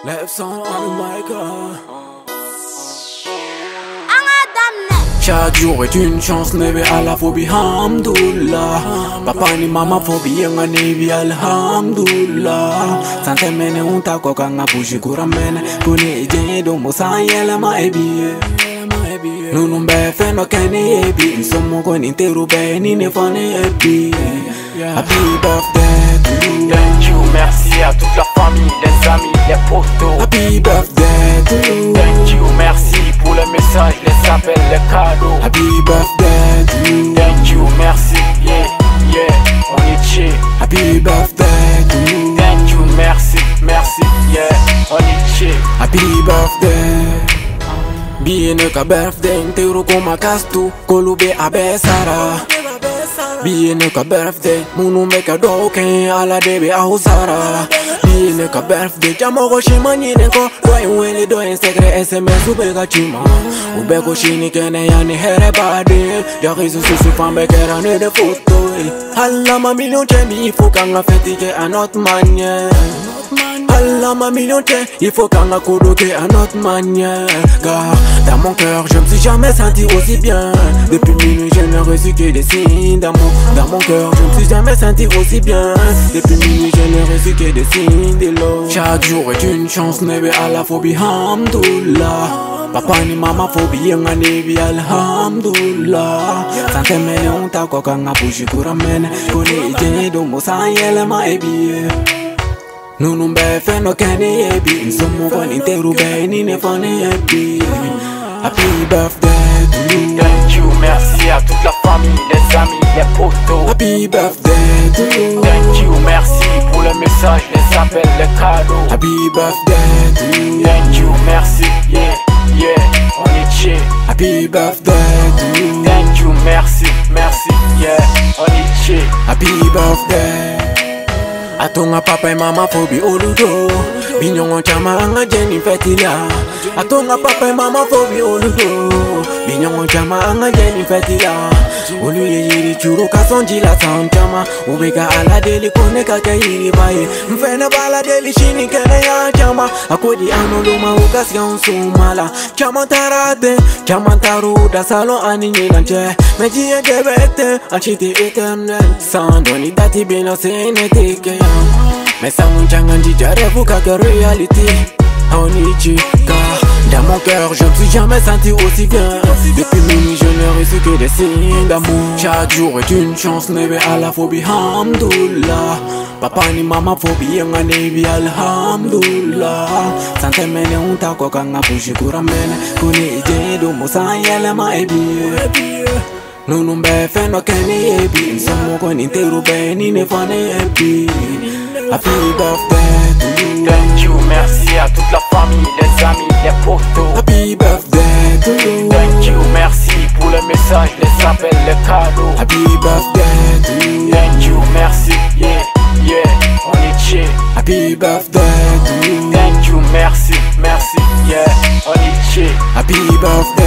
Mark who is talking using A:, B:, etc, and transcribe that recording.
A: Left son on the mic. Chaque jour est une chance, nebe à la phobie, hamdoullah. Papa ni mama phobie, yanga nebi alhamdulillah. Sante mene unta koka nga bushi kuramene. Kune ije do musa yele ma ebi. Nunu mbe feno kene ebi. Nsomo koni interu be ni ne fane ebi. Happy birthday to you.
B: Thank you, merci à toute la famille, les amis, les potos.
A: Happy birthday to you.
B: Thank you, merci pour les messages, les appels, les cadeaux.
A: Happy birthday to you.
B: Thank you, merci, yeah, yeah, on est chill.
A: Happy birthday to you.
B: Thank you, merci, merci, yeah, on est chill.
A: Happy birthday. Biene ka birthday ntero koma kastu kolube abesara. Biene ka birthday munu meka doke ala debe ahusara. Biene ka birthday jamoko shimani neko doin wele doin secret SMS ubeka chima. Ubeko shini kene yani here bade. Jarizo susu fambe kera ne de photo. Alla ma million chemi faut kanga fetike a notre manière. Alla ma million il faut kanga kodoke à notre manière. Car dans mon cœur je me suis jamais senti aussi bien. Depuis minuit je n'ai reçu que des signes d'amour. Dans mon cœur je me suis jamais senti aussi bien. Depuis minuit je n'ai reçu que des signes de l'eau. Chaque jour est une chance, nebe à la phobie, hamdoullah. Papa ni mama phobie, yanga nebi alhamdulillah. Sante mene unta koka nga bushi kuramene. Kone ije do musa yele ma ebi. Nunu mbe feno kene ebi. Nsomo koni interu be ni ne fane ebi. Happy birthday to you.
B: Thank you, merci à toute la famille, les amis, les potos.
A: Happy birthday to you.
B: Thank you, merci pour les messages, les appels, les cadeaux.
A: Happy birthday to you.
B: Thank you, merci, yeah, yeah, on est chill.
A: Happy birthday to you.
B: Thank you, merci, merci, yeah, on est chill.
A: Happy birthday. Atonga papa et mama phobie oludo. Binyongo chama anga jeni fetila. Atonga papa et mama phobie oludo. Binyongo chama anga jeni fetila. Olu yiri churu kasonji la sanchama. Ubeka ala deli kone kake yiri baye. Mfene bala deli shini kene ya chama. Akodi anoluma ukasi ya unsumala. Chama tarate, chama taruda salon anini nanche. Mejiye debete, achiti eternel. Sandoni dati bino senetike. Mais ça mon changanji j'arrive qu'à réalité. On y chica. Dans mon cœur je me suis jamais senti aussi bien. Depuis minuit je n'ai reçu que des signes d'amour. Chaque jour est une chance, nebe à la phobie, hamdoullah. Papa ni mama phobie, yanga nebi alhamdulillah. Sante mene unta koka nga bushi kuramene. Kune ije do musa yele ma ebi. Nunu mbe feno kene ebi. Nsomo koni interu be ni ne fane ebi. Happy birthday to you.
B: Thank you, merci à toute la famille, les amis, les potos.
A: Happy birthday to you.
B: Thank you, merci pour les messages, les appels, les cadeaux.
A: Happy birthday to you.
B: Thank you, merci, yeah, yeah, on est chill.
A: Happy birthday to you.
B: Thank you, merci, merci, yeah, on est chill.
A: Happy birthday.